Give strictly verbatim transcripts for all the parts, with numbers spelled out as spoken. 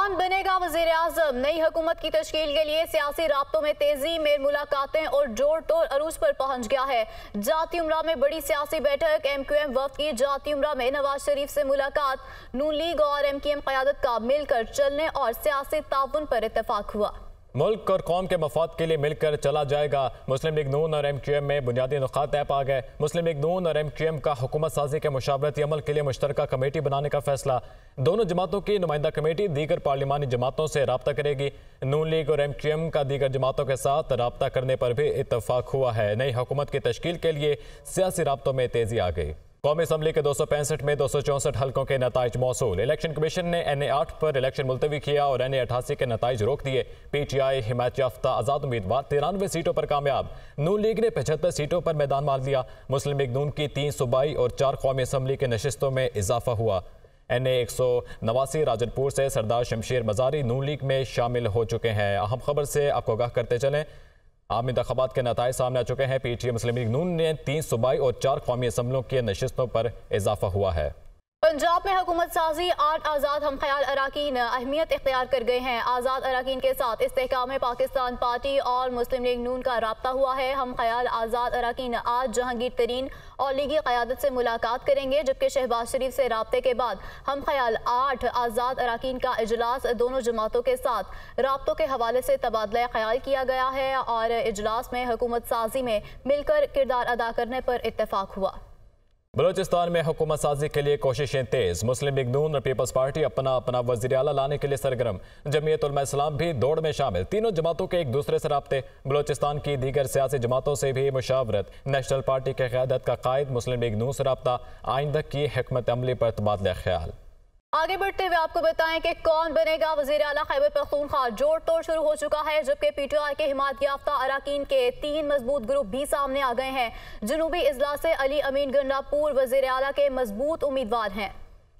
कौन बनेगा वजीर आजम? नई हुकूमत की तश्कील के लिए सियासी राब्तों में तेजी में मुलाकातें और जोड़ तोड़ अरूज पर पहुंच गया है। जाती उमरा में बड़ी सियासी बैठक, एम क्यू एम वफ्द की जाती उमरा में नवाज शरीफ से मुलाकात, नून लीग और एम क्यू एम क़यादत का मिलकर चलने और सियासी ताउन पर इत्तेफाक हुआ। मुल्क और कौम के मफाद के लिए मिलकर चला जाएगा। मुस्लिम लीग नून और एम क्यू एम में बुनियादी नुकात तय पा गए। मुस्लिम लीग नून और एम क्यू एम का हुकूमत साजी के मुशावरती अमल के लिए मुश्तरका कमेटी बनाने का फैसला। दोनों जमातों की नुमाइंदा कमेटी दीगर पार्लिमानी जमातों से रब्ता करेगी। नून लीग और एम क्यू एम का दीगर जमातों के साथ रब्ता करने पर भी इत्तफाक हुआ है। नई हुकूमत की तश्कील के लिए सियासी रब्तों में तेजी आ गई। कौमी असम्बली के दो सौ पैंसठ में दो सौ चौंसठ हल्कों के नताइज मौसूल। इलेक्शन कमीशन ने एन ए आठ पर इलेक्शन मुलतवी किया और एन ए अठासी के नताइज रोक दिए। पी टी आई हिमायत याफ्ता आज़ाद उम्मीदवार तिरानवे सीटों पर कामयाब। नून लीग ने पचहत्तर सीटों पर मैदान मार लिया। मुस्लिम लीग नून की तीन सूबाई और चार कौमी असम्बली के नशिस्तों में इजाफा हुआ। एन ए एक सौ नवासी राजनपुर से सरदार शमशेर मजारी नून लीग में शामिल हो चुके हैं। अहम खबर से आपको आगाह करते चलें, आम इंतखाबात के नताइज सामने आ चुके हैं। P T I Muslim League Noon ने तीन सूबाई और चार कौमी असम्बलियों की नशिस्तों पर इजाफा हुआ है। पंजाब में हुकूमत साजी आठ आज़ाद हम ख्याल अराकीन अहमियत इख्तियार कर गए हैं। आज़ाद अराकीन के साथ इस्तेहकाम पाकिस्तान पार्टी और मुस्लिम लीग नून का राब्ता हुआ है। हम ख्याल आज़ाद अराकीन आज जहांगीर तरीन और लीगी क़यादत से मुलाकात करेंगे, जबकि शहबाज शरीफ से राब्ते के बाद हम ख्याल आठ आज़ाद अराकीन का इजलास दोनों जमातों के साथ राब्तों के हवाले से तबादला ख्याल किया गया है और इजलास में हुकूमत साजी में मिलकर किरदार अदा करने पर इत्तेफाक हुआ। बलूचिस्तान में हुकूमत साजी के लिए कोशिशें तेज। मुस्लिम लीग नून और पीपल्स पार्टी अपना अपना वज़ीर आला लाने के लिए सरगर्म। जमीयत उलमा इस्लाम भी दौड़ में शामिल। तीनों जमातों के एक दूसरे से राब्ते। बलूचिस्तान की दीगर सियासी जमातों से भी मुशावरत। नेशनल पार्टी के क़यादत का कायद मुस्लिम लीग नून से राब्ता। आइंदा की हिकमत अमली पर तबादला ख्याल। आगे बढ़ते हुए आपको बताएं कि कौन बनेगा वज़ीर आला खैबर पख्तूनख्वा। जोड़ तोड़ शुरू हो चुका है, जबकि पी टी आई के हिमायत याफ्ता अराकीन के तीन मजबूत ग्रुप भी सामने आ गए हैं। जनूबी इजलास से अली अमीन गंडापुर वज़ीर आला के मजबूत उम्मीदवार हैं।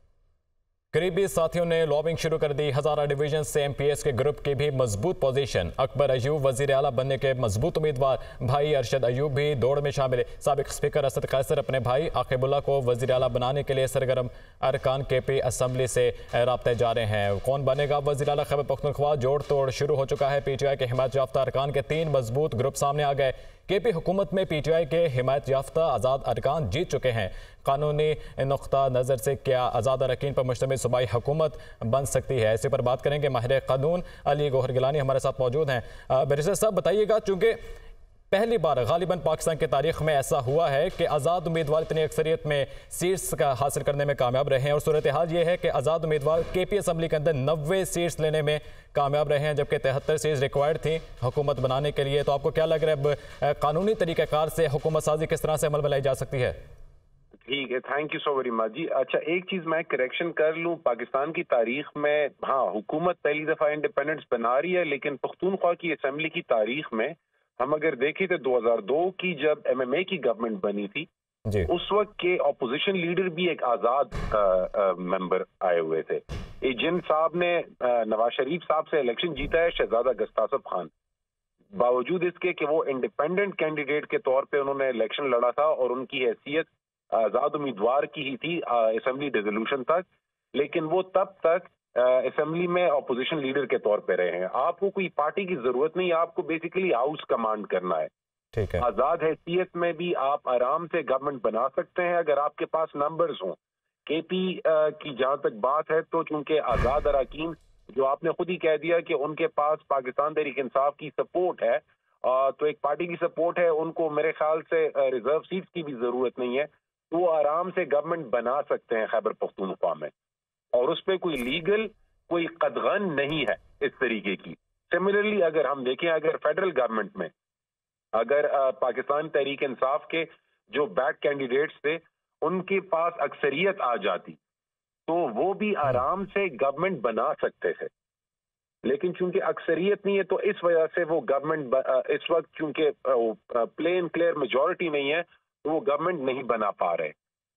करीबी साथियों ने लॉबिंग शुरू कर दी। हजारा डिवीजन से एम पी एस के ग्रुप की भी मजबूत पोजीशन। अकबर अयूब वजीर आला बनने के मजबूत उम्मीदवार। भाई अरशद अयूब भी दौड़ में शामिल है। साबिक स्पीकर असद कैसर अपने भाई आकिबुल्ला को वजीर आला बनाने के लिए सरगर्म। अरकान के पी असम्बली से राब्ते जा रहे हैं। कौन बनेगा वजीर आला खैबर पख्तूनख्वा? जोड़ तोड़ शुरू हो चुका है। पी टी आई के हिमायत याफ्ता अरकान के तीन मजबूत ग्रुप सामने आ गए। के पी हुकूमत में पी टी आई के हिमायत याफ्ता आज़ाद अरकान जीत चुके हैं। कानूनी नुक्ता नज़र से क्या आज़ाद अरकान पर मुश्तमिल सूबाई हुकूमत बन सकती है? इसी पर बात करेंगे। माहिर कानून अली गौहर गिलानी हमारे साथ मौजूद हैं। बैरिस्टर साहब बताइएगा, चूँकि पहली बार गालिबन पाकिस्तान की तारीख में ऐसा हुआ है कि आज़ाद उम्मीदवार इतनी अक्सरियत में सीट्स का हासिल करने में कामयाब रहे हैं और सूरत हाल ये है कि आज़ाद उम्मीदवार के पी असम्बली के अंदर नब्बे सीट्स लेने में कामयाब रहे हैं, जबकि तिहत्तर सीट्स रिक्वायर्ड थी हुकूमत बनाने के लिए। तो आपको क्या लग रहा है, अब कानूनी तरीक़ाकार से हुकूमत साजी किस तरह से अमल में लाई जा सकती है? ठीक है, thank you so very much जी। अच्छा, एक चीज मैं करेक्शन कर लूं, पाकिस्तान की तारीख में हाँ हुकूमत पहली दफा इंडिपेंडेंस बना रही है, लेकिन पख्तूनख्वा की असम्बली की तारीख में हम अगर देखें तो दो हज़ार दो की जब एम एम ए की गवर्नमेंट बनी थी जी, उस वक्त के अपोजिशन लीडर भी एक आजाद मेंबर आए हुए थे। एजेंट साहब ने नवाज शरीफ साहब से इलेक्शन जीता है, शहजादा गस्तासफ खान, बावजूद इसके कि वो इंडिपेंडेंट कैंडिडेट के तौर पे उन्होंने इलेक्शन लड़ा था और उनकी हैसियत आजाद उम्मीदवार की ही थी असेंबली डिसोल्यूशन तक, लेकिन वो तब तक असेंबली में अपोजिशन लीडर के तौर पे रहे हैं। आपको कोई पार्टी की जरूरत नहीं, आपको बेसिकली हाउस कमांड करना है। ठीक है, आजाद हैसियत में भी आप आराम से गवर्नमेंट बना सकते हैं अगर आपके पास नंबर्स हों। के पी की जहां तक बात है, तो चूंकि आजाद अराकीन जो आपने खुद ही कह दिया कि उनके पास पाकिस्तान तहरीक इंसाफ की सपोर्ट है, तो एक पार्टी की सपोर्ट है, उनको मेरे ख्याल से रिजर्व सीट्स की भी जरूरत नहीं है, तो वो आराम से गवर्नमेंट बना सकते हैं खैबर पख्तूनख्वा में, और उस पर कोई लीगल कोई कदगन नहीं है इस तरीके की। सिमिलरली अगर हम देखें, अगर फेडरल गवर्नमेंट में अगर आ, पाकिस्तान तहरीक इंसाफ के जो बैक कैंडिडेट्स थे उनके पास अक्सरियत आ जाती, तो वो भी आराम से गवर्नमेंट बना सकते थे, लेकिन चूंकि अक्सरियत नहीं है तो इस वजह से वो गवर्नमेंट इस वक्त चूंकि प्लेन क्लियर मेजॉरिटी नहीं है, तो वो गवर्नमेंट नहीं बना पा रहे।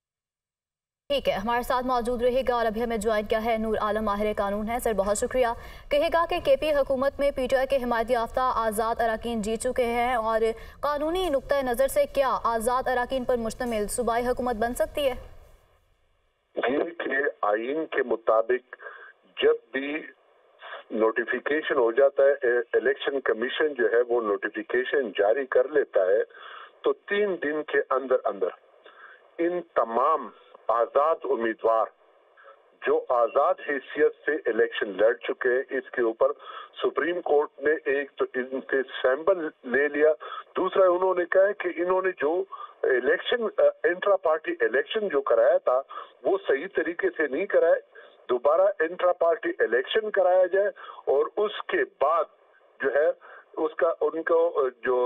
ठीक है, हमारे साथ मौजूद रहेगा और अभी हमें ज्वाइन किया है नूर आलम माहिर कानून है। सर बहुत शुक्रिया। कहेगा कि के पी हुकूमत में पी टी आई के हिमायत याफ्ता आज़ाद अराकीन जीत चुके हैं और कानूनी नुक्ता नज़र से क्या आज़ाद अराकीन पर मुश्तमिल सूबाई हुकूमत बन सकती है? के आइन के मुताबिक जब भी नोटिफिकेशन हो जाता है, इलेक्शन कमीशन जो है वो नोटिफिकेशन जारी कर लेता है, तो तीन दिन के अंदर अंदर इन तमाम आजाद उम्मीदवार जो आजाद हैसियत से इलेक्शन लड़ चुके हैं, इसके ऊपर सुप्रीम कोर्ट ने एक तो इनके सैंपल ले लिया, दूसरा उन्होंने कहा है कि इन्होंने जो इलेक्शन इंट्रा पार्टी इलेक्शन जो कराया था वो सही तरीके से नहीं कराया, दोबारा इंट्रा पार्टी इलेक्शन कराया जाए और उसके बाद जो है उसका उनको जो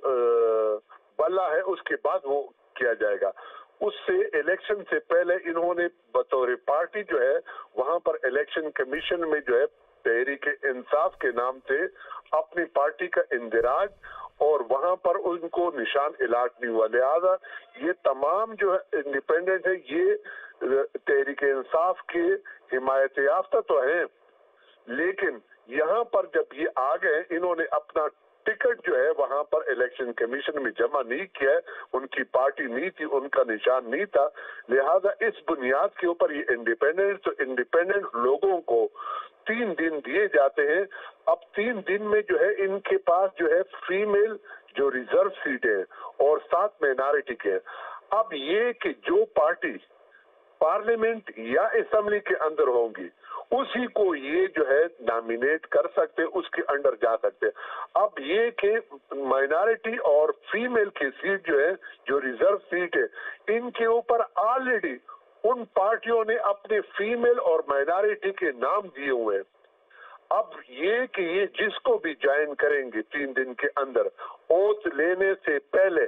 बल्ला है उसके बाद वो किया जाएगा। उससे इलेक्शन से पहले इन्होंने बतौर पार्टी जो है वहां पर इलेक्शन कमीशन में जो है तहरीक इंसाफ के नाम से अपनी पार्टी का इंदिराज और वहां पर उनको निशान इलाट नहीं हुआ, लिहाजा ये तमाम जो है इंडिपेंडेंट है ये तहरीक इंसाफ के हिमायत याफ्ता तो है, लेकिन यहाँ पर जब ये आ गए इन्होंने अपना टिकट जो है वहां पर इलेक्शन कमीशन में जमा नहीं किया है, उनकी पार्टी नहीं थी, उनका निशान नहीं था, लिहाजा इस बुनियाद के ऊपर ये इंडिपेंडेंट तो इंडिपेंडेंट लोगों को तीन दिन दिए जाते हैं। अब तीन दिन में जो है इनके पास जो है फीमेल जो रिजर्व सीट है और सात माइनॉरिटी के, अब ये कि जो पार्टी पार्लियामेंट या असेंबली के अंदर होंगी उसी को ये जो है नॉमिनेट कर सकते, उसके अंडर जा सकते। अब ये कि माइनॉरिटी और फीमेल की सीट जो है जो रिजर्व सीट है इनके ऊपर ऑलरेडी उन पार्टियों ने अपने फीमेल और माइनॉरिटी के नाम दिए हुए हैं। अब ये कि ये जिसको भी ज्वाइन करेंगे तीन दिन के अंदर ओथ लेने से पहले,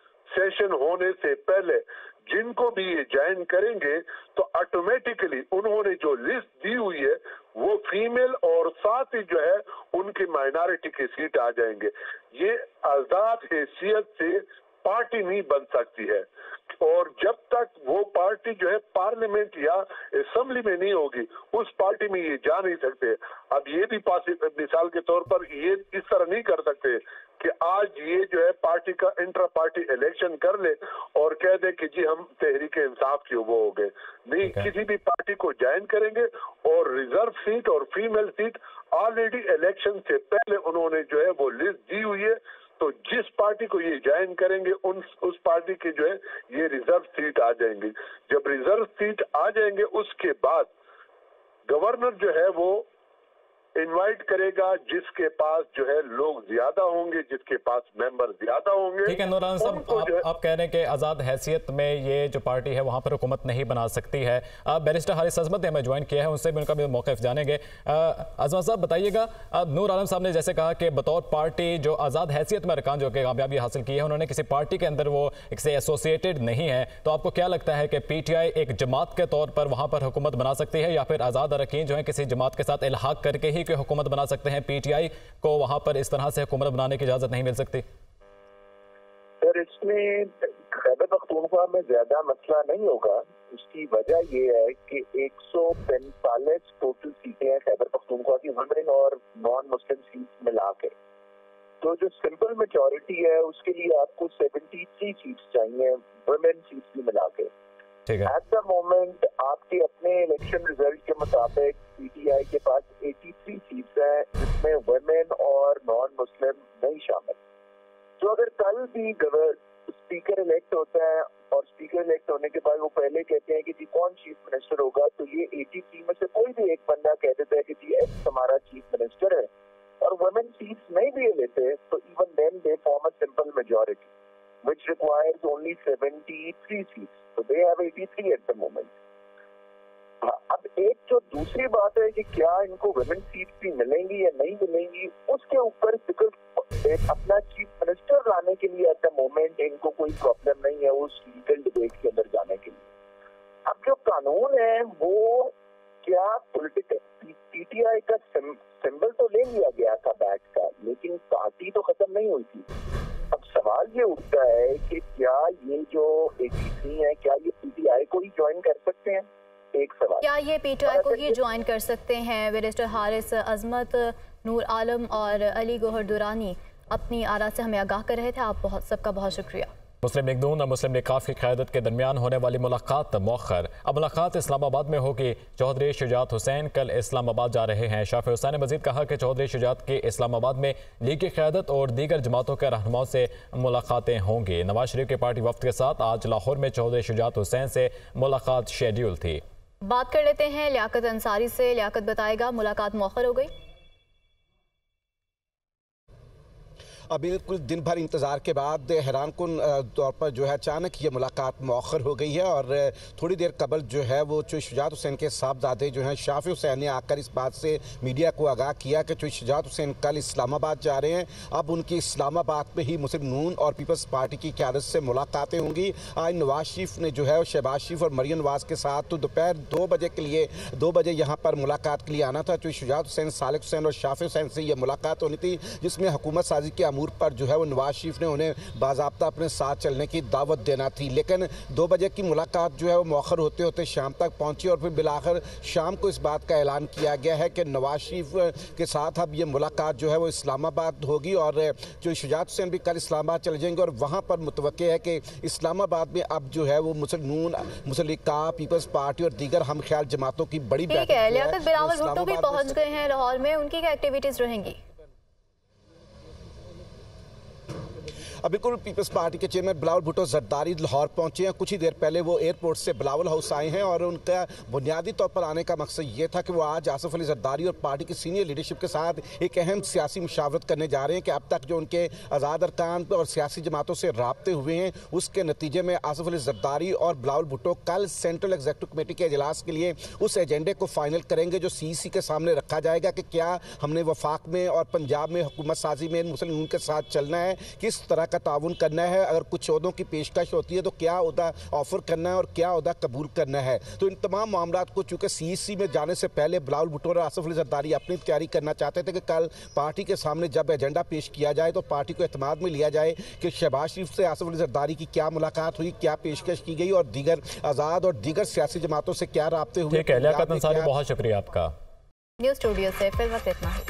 सेशन होने से पहले जिनको भी ये ज्वाइन करेंगे तो ऑटोमेटिकली उन्होंने जो लिस्ट दी हुई है वो फीमेल और साथ ही जो है उनकी माइनॉरिटी की सीट आ जाएंगे। ये आजाद हैसियत से पार्टी नहीं बन सकती है और जब तक वो पार्टी जो है पार्लियामेंट या असेंबली में नहीं होगी उस पार्टी में ये जा नहीं सकते। अब ये भी मिसाल के तौर पर ये इस तरह नहीं कर सकते कि आज ये जो है पार्टी का इंट्रा पार्टी इलेक्शन कर ले और कह दे कि जी हम तहरीक इंसाफ के वो हो गए, नहीं, किसी भी पार्टी को ज्वाइन करेंगे और रिजर्व सीट और फीमेल सीट ऑलरेडी इलेक्शन से पहले उन्होंने जो है वो लिस्ट दी हुई है, तो जिस पार्टी को ये ज्वाइन करेंगे उन उस पार्टी के जो है ये रिजर्व सीट आ जाएंगी। जब रिजर्व सीट आ जाएंगे उसके बाद गवर्नर जो है वो इनवाइट करेगा जिसके पास जो है लोग ज्यादा होंगे, जिसके पास मेंबर ज्यादा होंगे। ठीक है नूर आलम साहब, आप, आप कह रहे हैं कि आजाद हैसियत में ये जो पार्टी है वहां पर हुकूमत नहीं बना सकती है। अब बैरिस्टर हारिस अजमत ने हमें ज्वाइन किया है, उनसे भी उनका भी मौक़िफ़ जानेंगे। अजमत साहब बताइएगा, नूर आलम साहब ने जैसे कहा कि बतौर पार्टी जो आजाद हैसियत में अरकान जो कि कामयाबी हासिल की है उन्होंने किसी पार्टी के अंदर वो इससे एसोसिएटेड नहीं है, तो आपको क्या लगता है कि पी टी आई एक जमात के तौर पर वहां पर हुकूमत बना सकती है या फिर आजाद अरकान जो है किसी जमात के साथ इल्हाक करके ही कि हुकूमत बना सकते हैं? पीटीआई को वहां पर इस तरह से हुकूमत बनाने की इजाजत नहीं मिल सकती? सर इसमें खैबर पख्तूनख्वा में ज्यादा मसला नहीं होगा। उसकी वजह ये है कि एक सौ पैंतालीस टोटल सीटें हैं खैबर पख्तूनख्वा की वुमेन और नॉन मुस्लिम सीट्स मिला के, तो जो सिंपल मेजॉरिटी है उसके लिए आपको तिहत्तर सीट्स चाहिए वुमेन सीट्स भी मिला के। एट द मोमेंट आपके अपने इलेक्शन रिजल्ट के मुताबिक पीटीआई के पास तिरासी सीट्स हैं जिसमें वुमेन और नॉन मुस्लिम नहीं शामिल। तो अगर कल भी स्पीकर इलेक्ट होता है और स्पीकर इलेक्ट होने के बाद वो पहले कहते हैं कि जी कौन चीफ मिनिस्टर होगा, तो ये तिरासी में से कोई भी एक बंदा कह देता है कि जी एक्स हमारा चीफ मिनिस्टर है और वुमेन सीट्स नहीं भी लेते तो even then they form a simple majority which requires only seventy-three seats. So they have eighty-three at the moment. अब एक जो दूसरी बात है कि क्या इनको वुमेन सीट भी मिलेंगी या नहीं मिलेंगी, उसके ऊपर अपना चीफ मिनिस्टर लाने के लिए एट द मोमेंट इनको कोई प्रॉब्लम नहीं है उस लीगल डिबेट के अंदर जाने के लिए। अब जो कानून है वो क्या पॉलिटिकल पीटीआई का सिंबल तो ले लिया गया था बैट का, लेकिन पार्टी तो खत्म नहीं हुई थी। अब सवाल ये उठता है कि क्या ये जो एटीसी है क्या ये पीटीआई को ही ज्वाइन कर सकते हैं? एक सवाल, क्या ये पीटीआई को ही ज्वाइन कर सकते हैं? बैरिस्टर हारिस अजमत, नूर आलम और अली गौहर दुरानी अपनी आरा से हमें आगाह कर रहे थे। आप बहुत सबका बहुत शुक्रिया। मुस्लिम लीग नून और मुस्लिम लीग काफ की क़यादत के दरमियान होने वाली मुलाकात मौखर। अब मुलाकात इस्लामाबाद में होगी। चौधरी शुजात हुसैन कल इस्लामाबाद जा रहे हैं। शाफी हुसैन ने मजीद कहा कि चौधरी शुजात के इस्लामाबाद में लीग की क़यादत और दीगर जमातों के रहनुमाओं से मुलाकातें होंगी। नवाज शरीफ के पार्टी वफ्द के साथ आज लाहौर में चौधरी शुजात हुसैन से मुलाकात शेड्यूल थी। बात कर लेते हैं लियाकत अंसारी से। लियाकत बताएगा, मुलाकात मौखर हो गई? अभी बिल्कुल दिन भर इंतज़ार के बाद हैरान कुन तौर पर जो है अचानक ये मुलाकात मौखर हो गई है और थोड़ी देर कबल जो है वो चौधरी शुजात हुसैन के साहबजादे जो हैं शाफी हुसैन ने आकर इस बात से मीडिया को आगाह किया कि चौधरी शुजात हुसैन कल इस्लामाबाद जा रहे हैं। अब उनकी इस्लामाबाद में ही मुस्लिम नून और पीपल्स पार्टी की क़यादत से मुलाकातें होंगी। आज नवाज शरीफ ने जो है शहबाज शरीफ और मरियम नवाज के साथ तो दोपहर दो बजे के लिए दो बजे यहाँ पर मुलाकात के लिए आना था। चौधरी शुजात हुसैन, सालिक हुसैन और शाफी हुसैन से यह मुलाकात होनी थी, जिसमें हुकूमत साजी के अमूर पर जो है वो नवाज शरीफ ने उन्हें बाज़ाब्ता अपने साथ चलने की दावत देना थी। लेकिन दो बजे की मुलाकात जो है वो मौखर होते होते शाम तक पहुंची और फिर बिलाखिर शाम को इस बात का ऐलान किया गया है कि नवाज शरीफ के साथ अब ये मुलाकात जो है वो इस्लामाबाद होगी और जो शुजात हुसैन भी कल इस्लामाबाद चले जाएंगे और वहाँ पर मुतवक्के है कि इस्लामाबाद में अब जो है वो मुस्लिम नून, मुस्लिम लीग का, पीपल्स पार्टी और दीगर हम ख्याल जमातों की बड़ी बैठक है। लियाकत बिलावल भुट्टो भी पहुँच गए हैं लाहौर में, उनकी क्या एक्टिविटीज़ रहेंगी? अब बिल्कुल पीपल्स पार्टी के चेयरमैन बिलावल भुट्टो जरदारी लाहौर पहुंचे हैं। कुछ ही देर पहले वो एयरपोर्ट से बिलावल हाउस आए हैं और उनका बुनियादी तौर पर आने का मकसद ये था कि वो आज आसिफ अली जरदारी और पार्टी की सीनियर लीडरशिप के साथ एक अहम सियासी मुशावरत करने जा रहे हैं कि अब तक जो उनके आज़ाद अरकान और सियासी जमातों से राब्ते हुए हैं उसके नतीजे में आसिफ अली जरदारी और बिलावल भुट्टो कल सेंट्रल एग्जीक्यूटिव कमेटी के इजलास के लिए उस एजेंडे को फाइनल करेंगे जो सी सी के सामने रखा जाएगा कि क्या हमने वफाक में और पंजाब में हुकूमत साजी में मुस्लिम लीग के साथ चलना है, किस तरह का ताउन करना है, अगर कुछ ओहदों की पेशकश होती है तो क्या ओहदा ऑफर करना है और क्या ओहदा कबूल करना है। तो इन तमाम मामलात को चूंकि सी सी में जाने से पहले बिलावल भुट्टो और आसिफ अली जरदारी अपनी तैयारी करना चाहते थे कि कल पार्टी के सामने जब एजेंडा पेश किया जाए तो पार्टी को एतमाद में लिया जाए कि शहबाज शरीफ से आसिफ अली जरदारी की क्या मुलाकात हुई, क्या पेशकश की गई और दीगर आज़ाद और दीगर सियासी जमातों से क्या राब्ते हुए। बहुत शुक्रिया आपका। न्यूज़ स्टूडियो से फिर वक्त इतना ही।